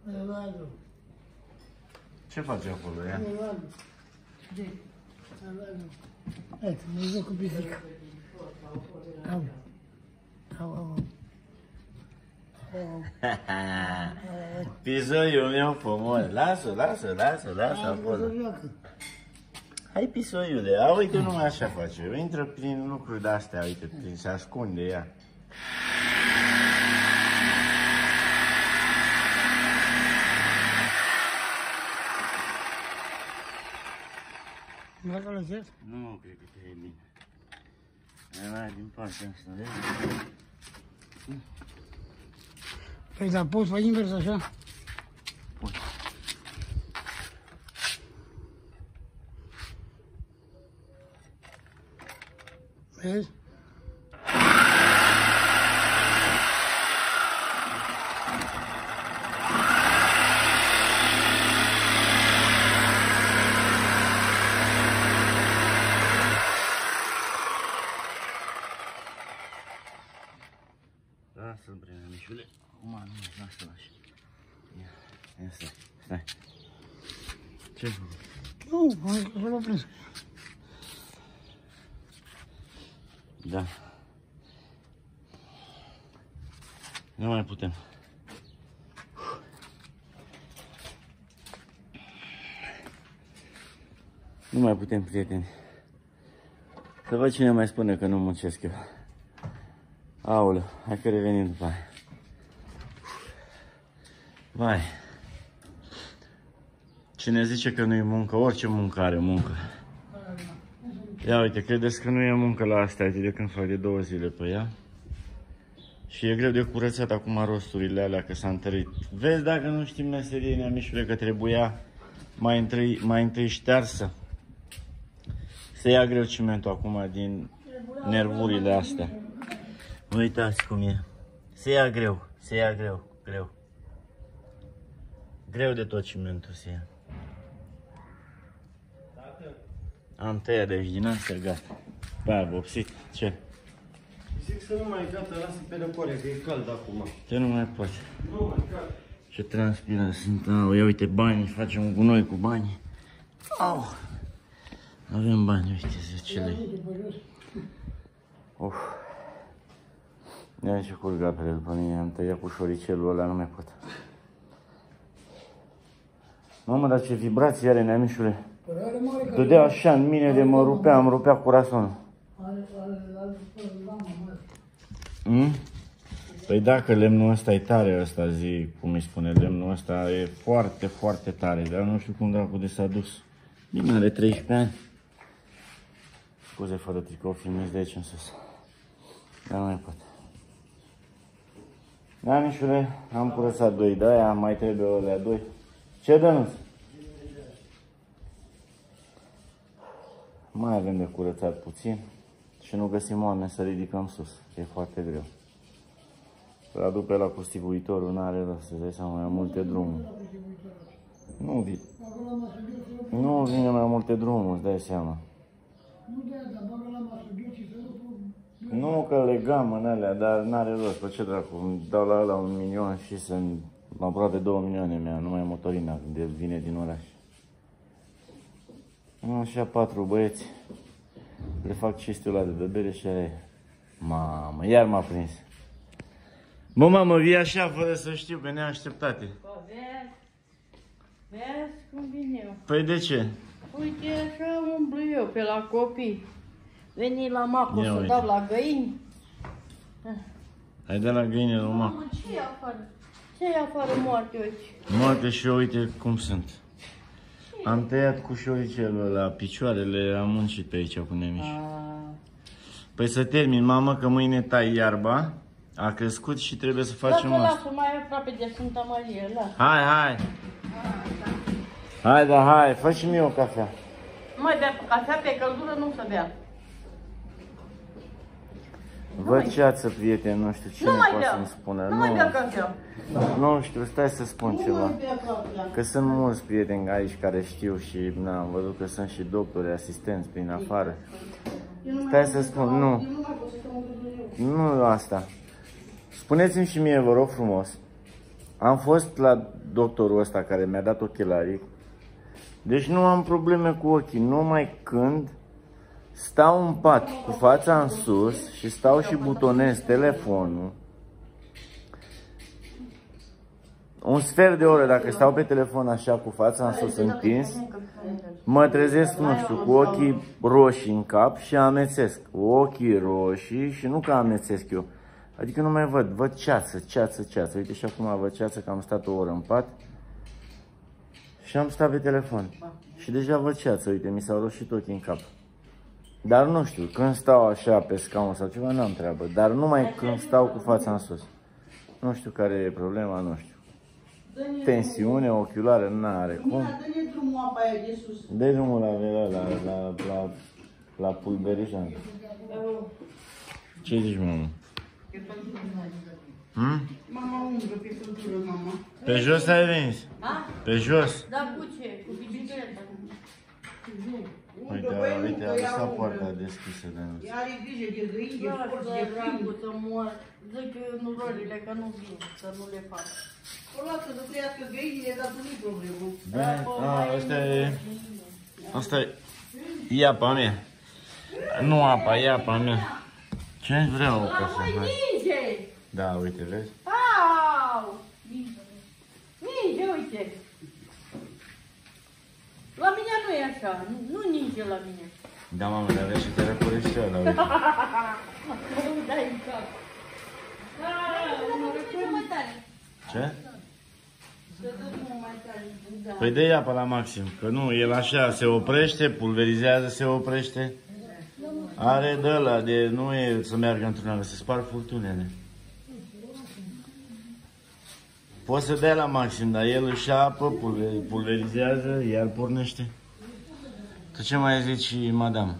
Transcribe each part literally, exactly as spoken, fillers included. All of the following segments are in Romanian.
Ce face acolo ea? Uite, mă joc cu pisica. Au. Au, au, au. Pisoiul meu frumos. Lasă, lasă, lasă, lasă acolo. Hai, pisoiule, a, uite, numai așa face. Intră prin lucruri de-astea, uite, prin, se ascunde ea. Mai acolo cer? Nu, cred că te e bine. Era din partea asta, vezi? Păi, dar poți pe invers așa? Poți. Vezi? Lasă-l, Brănișule. Acum nu, lasă-l așa. Ia, ia stai, stai. Ce-ai făcut? Nu, hai să l opresc. Da. Nu mai putem. Nu mai putem, prieteni. Să văd cine mai spune că nu muncesc eu. Aoleu, hai că revenim după aia. Vai. Cine zice că nu e muncă, orice muncă are muncă. Ia uite, credeți că nu e muncă la astea de când fac de două zile pe ea? Și e greu de curățat acum rosturile alea, că s-a întărit. Vezi dacă nu știm meserie, neamișule, că trebuia mai întâi, mai întâi ștearsă. Se ia greu cimentul acum din nervurile astea. Uitați cum e. Se ia greu, se ia greu, greu. Greu de tot cimentul se ia. Am tăiat de aici din astea, gata. Ba, vopsit. Ce? Zic să nu mai gata, lasă pe răcoare, că e cald acum. Ce nu mai poți? Nu mai cald. Ce transpiră sunt. Au, ia uite bani, facem un gunoi cu bani. Au. Avem bani, uite, zece lei. Uf. Ia ce curg apele după mine, am tăiat cu șoricelul ăla, nu mai pot. Mamă, dar ce vibrație are, neamișule. Dădea așa în mine de mă rupea, îmi rupea curasonul. Mm? Păi dacă lemnul ăsta e tare, ăsta zi, cum îi spune, lemnul ăsta e foarte, foarte tare, dar nu știu cum dracu de s-a dus. Bine, are treisprezece ani. Scuze, fără tricou, filmez de aici în sus. Dar nu mai pot. Da, mișule, am curățat doi de aia, mai trebuie alea doi. Ce dă-nuț? Mai avem de curățat puțin și nu găsim oameni să ridicăm sus. E foarte greu. Să aduc pe la cu stivuitorul, n-are rost, să-ți dai seama, mai multe drumuri. Nu vine. Nu vine mai multe drumuri, îți dai seama. Nu că legam în alea, dar n-are rost. Pe ce dracu, îmi dau la ăla un milion și sunt aproape două milioane mea, numai motorina de vine din oraș. Așa patru băieți, le fac cistiul ăla de bere și aia e. Mamă, iar m-a prins. Bă, mamă, vii așa fără să știu, pe neașteptate. Bă, vezi, vezi cum vin eu. Păi de ce? Uite, așa umblu eu pe la copii. Veni la Macu Ia să uite. dau la găini. Ai dat la găinile lui Macu. Ce e afară? Ce e afară moarte, uite? Moarte și eu, uite cum sunt. Am tăiat cu șoricelul la picioarele, am muncit pe aici cu nemici. Păi să termin, mamă, că mâine tai iarba. A crescut și trebuie să facem asta. asta. Lasă, mai aproape de Sfânta Marie, lasă. Hai, hai. Hai, da, hai, fă și mie o cafea. Nu mai bea cafea, pe căldură nu să bea. Vă ceață, prieteni, nu știu cine poate să-mi spună. Nu mai bea cafea. Nu știu, stai să spun ceva. Că sunt mulți prieteni aici care știu și na, am văzut că sunt și doctori, asistenți prin afară. Stai să spun, nu. Nu asta. Spuneți-mi și mie, vă rog frumos, Am fost la doctorul ăsta care mi-a dat ochelarii. Deci nu am probleme cu ochii, numai când stau în pat cu fața în sus și stau și butonez telefonul. Un sfert de oră, dacă stau pe telefon așa cu fața în sus întins, mă trezesc, nu știu, cu ochii roșii în cap și amețesc. Ochii roșii și nu că amețesc eu. Adică nu mai văd, văd ceață, ceață, ceață. Uite și acum văd ceață că am stat o oră în pat și am stat pe telefon. Și deja văd ceață, uite, mi s-au roșit ochii în cap. Dar nu știu, când stau așa pe scaun sau ceva, n-am treabă. Dar numai când stau cu fața în sus. Nu știu care e problema, nu știu. Tensiune oculară, n-are cum. Dă-ne drumul apa aia de sus. Dă drumul la, la, la, la, la, la pulverizant. Ce zici, mamă? Hmm? Mama umbră pe căldură, mama. Pe jos ai venit? A? Pe jos? Da, cu ce? Cu bicicleta. Uite, uite, a lăsat poarta deschisă de noi. Are grijă de găini, de Da, porci, să de dracu câini. să mor. Zic nurorile că nu vin, să nu le fac. O lasă să trăiască găinile, dar nu-i problemă. Da, a, asta e... Asta e... Iapa mea. Nu apa, iapa mea. Ce vreau ca să Mai fac? ninge! Da, uite, vezi? Au! Ninge, uite! La mine nu e așa, nu ninge la mine. Da, mamă, dar vezi și te răcorește ăla, uite. Nu dai în cap. Ce? Păi dă apa la maxim, că nu, el așa se oprește, pulverizează, se oprește. Are de ăla, de nu e să meargă într-una, să sparg furtunele. Poți să dai la maxim, dar el își apă, pulverizează, iar pornește. Tu ce mai zici, madame?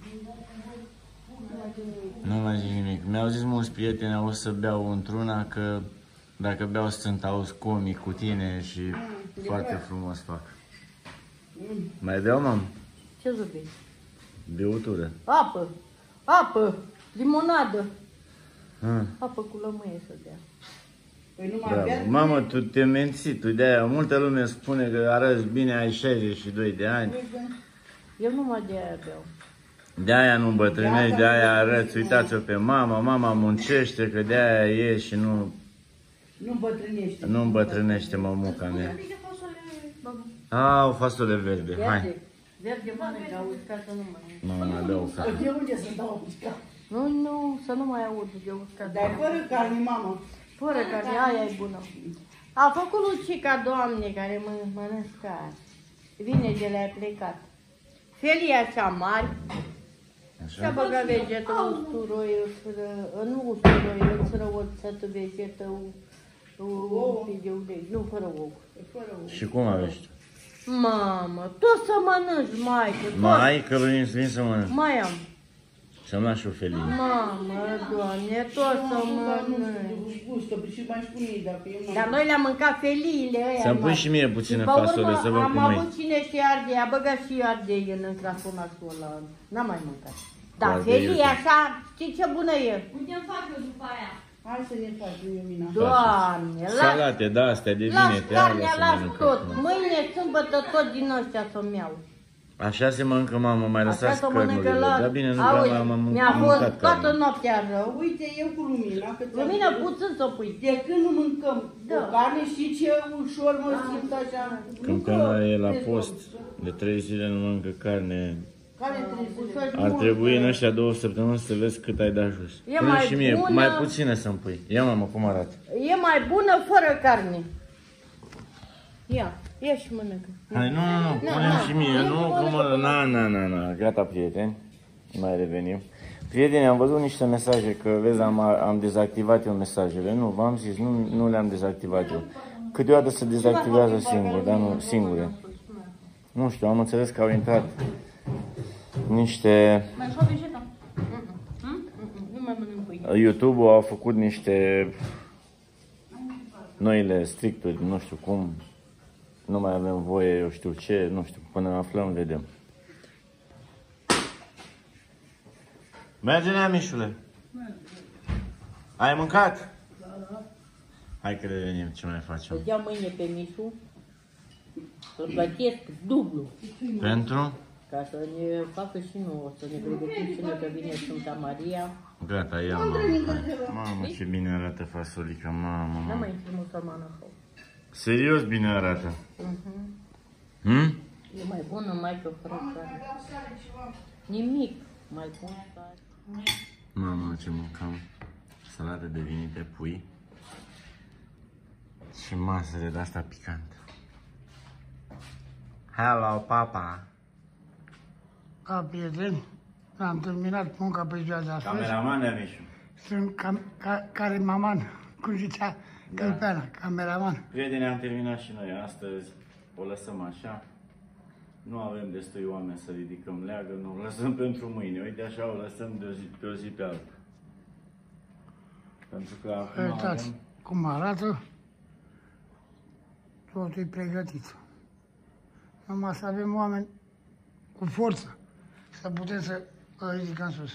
Nu mai zic nimic. Mi-au zis mulți prieteni, au să beau într-una, că dacă beau sunt auzi comic cu tine și mm, foarte frumos fac. Mm. Mai beau, mam? Ce să bei? Beutură. Apă, apă, limonadă. Ah. Apă cu lămâie să dea. Păi nu mai Bravo. avea... Mamă, tu te menții, tu de-aia. Multă lume spune că arăți bine, ai șaizeci și doi de ani. Eu numai de aia beau. De-aia nu îmbătrânești, de-aia arăți. Uitați-o pe mama, mama muncește, că de-aia e și nu... Nu îmbătrânește. Nu îmbătrânește mămuca mea. Adică fasole, babu. A, o fasole verde, hai. Verde, verde mănâncă, auzi, ca să nu mănânc. Mama, dă-o ca. De unde să dau uscat? Nu, nu, să nu mai aud de uscat. Dar fără carne, mama. Fără carne, aia e bună. A făcut Lucica, doamne, care mă mănâncă. Vine de la plecat. Felia cea mare. Și-a băgat vegetă, usturoi, nu usturoi, însărăuțătă vegetă, un pic de ulei, nu, fără ou. Și cum aveți? Mamă, tot să mănânci, maică, tot. Mai, că vin, vin să mănânc. Mai am. Să-mi lași o felie. Mamă, doamne, tot să mănânci. Gustă, și mai spune ei dacă e mai... Dar noi le-am mâncat feliile ăia. Să-mi pui și mie puțină pe urmă, fasole, să văd am cum e. avut cine și ardei, a băgat și ardei în crafonașul ăla. N-am mai mâncat. Da, Ardei, felie uite. așa, știi ce bună e? Putem face eu după aia. Hai să ne facem, Iumina. Doamne, las, Salate, da, astea de las vinete, carnea, alea să las mănâncă. tot. Mâine, sâmbătă, tot din ăștia să-mi iau. Așa se mănâncă, mamă, mai Așa lăsați să mănâncă cărnurile. la... Dar bine, nu Auzi, prea m-am mi-a am fost mâncat toată carne. noaptea rău. Uite, eu cu Lumina, că ți-am Lumină, spus, puțin să pui. de când nu mâncăm Da. o carne, știi ce ușor mă simt așa? Când Nu că- Cana e la post, de trei zile nu mănâncă carne. Care trebuie să... Ar trebui în ăștia două săptămâni să vezi cât ai dat jos. E Pune mai și mie, bună. mai puțină să-mi pui. Ia, mamă, cum arată. E mai bună fără carne. Ia, ia și mănâncă. Hai, nu, nu, nu, Nu, pune nu. și mie, Eu nu, nu cum mănânc. na, na, na, na, gata, prieteni, mai revenim. Prieteni, am văzut niște mesaje, că vezi, am, am dezactivat eu mesajele, nu, v-am zis, nu, nu le-am dezactivat eu. Câteodată se dezactivează singur, dar nu, singure. Nu știu, am înțeles că au intrat niște, Mai fac vegeta. Nu mai mănânc pâine. YouTube-ul a făcut niște noile stricturi, nu știu cum, nu mai avem voie, eu știu ce, nu știu, până aflăm, vedem. Merge, nea, Mișule? Ai mâncat? Hai că revenim, ce mai facem? Îți iau mâine pe Mișu, să-l plătesc dublu. Pentru? Ca să ne facă și nu, să ne pregătim și noi că vine Sfânta Maria. Gata, ia mama. Mamă, ce bine arată fasolica, mamă, Nu mamă. mai intri musulmană acolo. Serios bine arată. Mhm. Hm? E mai bună, mai că fără sare. Nimic. Mai bun sare. Mamă, ce mâncam. Salată de vinite, pui. Și masă de asta picantă. Hello, papa. Ca prieteni, am terminat munca pe ziua de astăzi. Cameraman de Mișu. Sunt cam, ca, caremaman, cum zicea Câlpeana, cameraman. Prieteni, am terminat și noi astăzi. O lăsăm așa. Nu avem destui oameni să ridicăm leagă, nu o lăsăm pentru mâine. Uite așa, o lăsăm de o zi, pe o zi pe alta. Pentru că acum Uitați avem... cum arată, totul e pregătit. Numai să avem oameni cu forță, să putem să îl ridicăm sus.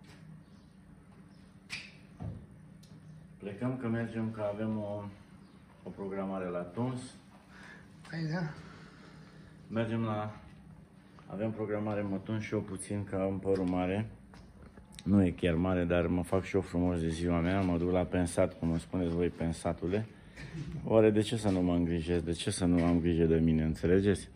Plecăm că mergem, că avem o, o programare la Tuns. Păi da, Mergem la... Avem programare, mă tun și eu puțin ca am părul mare. Nu e chiar mare, dar mă fac și eu frumos de ziua mea. Mă duc la pensat, cum îmi spuneți voi, pensatule. Oare de ce să nu mă îngrijesc? De ce să nu am grijă de mine? Înțelegeți?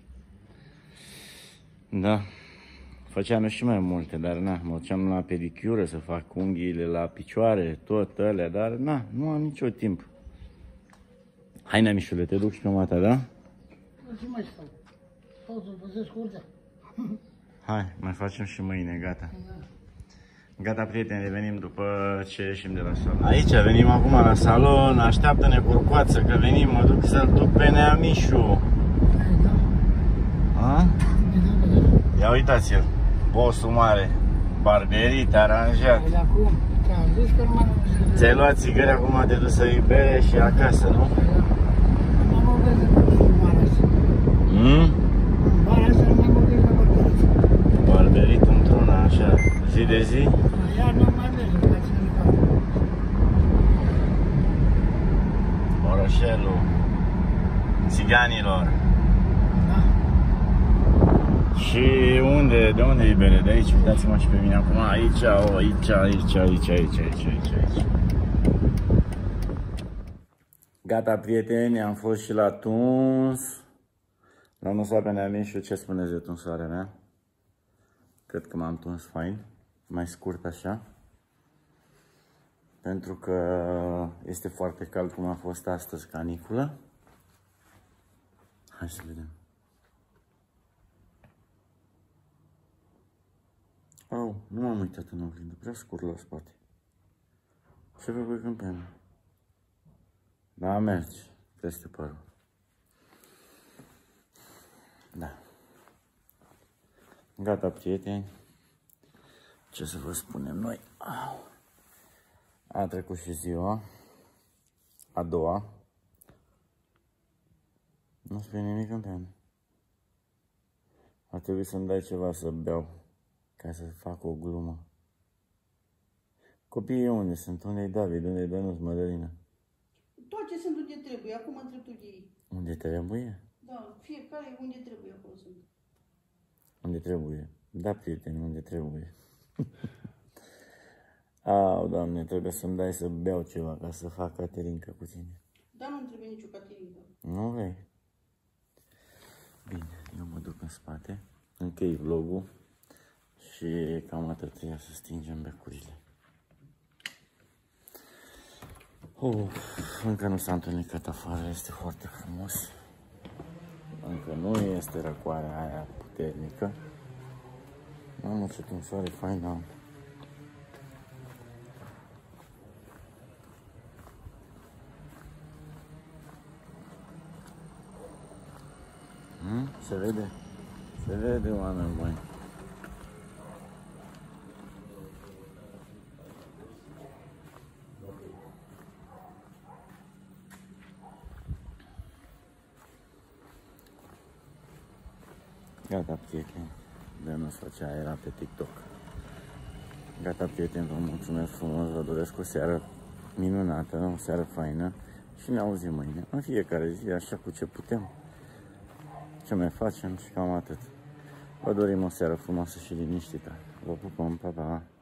Da. Făceam eu și mai multe, dar na, mă duceam la pedicură să fac unghiile la picioare, tot alea, dar na, nu am nicio timp. Hai, Nemișule, te duc și pe mata, da? nu ce mai stau. Totul păzesc curtea. Hai, mai facem și mâine, gata. Gata, prieteni, revenim după ce ieșim de la salon. Aici, venim acum la salon, așteaptă-ne curcoață că venim, mă duc să-l duc pe Neamișu. A? Ia uitați-l, bossul mare, barberit, aranjat. Păi acum, te-am zis că nu mai am Ți-ai luat țigări, acum te duci să-i bere și acasă, nu? Nu mă vezi în vara asta. Mm? În vara asta nu mă vezi la bărberit. Barberit într-una, așa, zi de zi. Iar nu mai vezi, că ți-am zis. Orășelul țiganilor. Da. Și unde, de unde e bere? De aici, uitați-mă și pe mine acum, aici, o, aici, aici, aici, aici, aici, aici, aici. Gata, prieteni, am fost și la tuns. L-am lăsat pe Neamișu, ce spuneți de tunsoarea mea? Cred că m-am tuns fain, mai scurt așa. Pentru că este foarte cald cum a fost astăzi caniculă. Hai să vedem. Au, nu m-am uitat în oglindă, prea scurt la spate. Ce vă voi câmpeană? Da, merge, peste părul. Da. Gata, prieteni. Ce să vă spunem noi? Au. A trecut și ziua. A doua. Nu spune nimic în pen. Ar trebui să-mi dai ceva să beau, ca să fac o glumă. Copiii unde sunt? Unde-i David? Unde-i Dănuț, Mădălina? Toate sunt unde trebuie, acum întreb tu de ei. Unde trebuie? Da, fiecare unde trebuie acolo sunt. Unde trebuie? Da, prieteni, unde trebuie. Au, Doamne, trebuie să-mi dai să beau ceva, ca să fac caterincă cu tine. Dar nu trebuie nicio caterincă. Nu vrei? Bine, eu mă duc în spate, închei vlogul și cam atât, ia să stingem becurile. Uf, încă nu s-a întunecat afară, este foarte frumos. Încă nu este răcoarea aia puternică. Mamă, ce tunsoare faină am. Hmm? Se vede? Se vede, oameni buni. Gata, prieteni. Dănuț făcea, era pe TikTok. Gata, prieteni, vă mulțumesc frumos, vă doresc o seară minunată, o seară faină și ne auzim mâine. În fiecare zi, așa cu ce putem, ce mai facem și cam atât. Vă dorim o seară frumoasă și liniștită. Vă pupăm, pa, pa!